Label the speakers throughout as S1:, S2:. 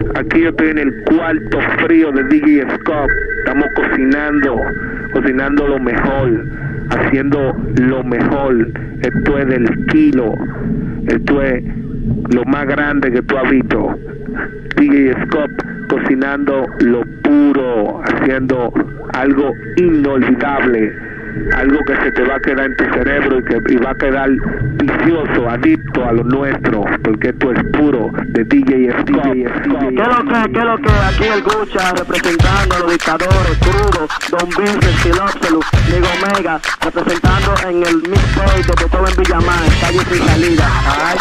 S1: Aquí yo estoy en el cuarto frío de DJ Scott. Estamos cocinando lo mejor, haciendo lo mejor. Esto es del kilo, esto es lo más grande que tú has visto. DJ Scott cocinando lo puro, haciendo algo inolvidable, algo que se te va a quedar en tu cerebro y va a quedar vicioso, adicto a lo nuestro, porque esto es puro de DJ Scott.
S2: ¿Qué es lo que? Aquí el Gucha representando a los dictadores crudos, Don Vincent, Silopselu, Nigo Mega, representando en el mixtape de Beethoven Villamar, calle sin salida. Ay.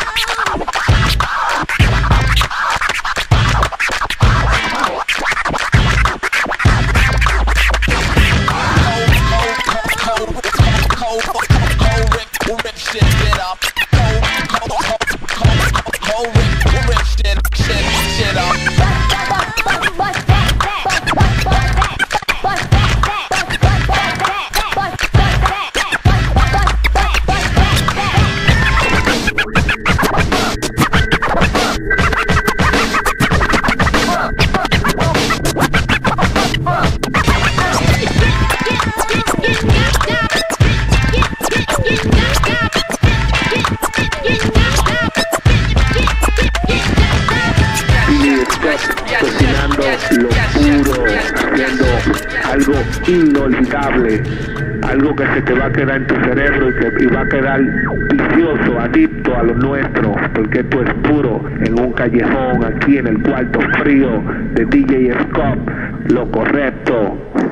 S1: Cocinando lo puro, haciendo algo inolvidable, algo que se te va a quedar en tu cerebro y va a quedar vicioso, adicto a lo nuestro, porque esto es puro en un callejón aquí en el cuarto frío de DJ Scott, lo correcto.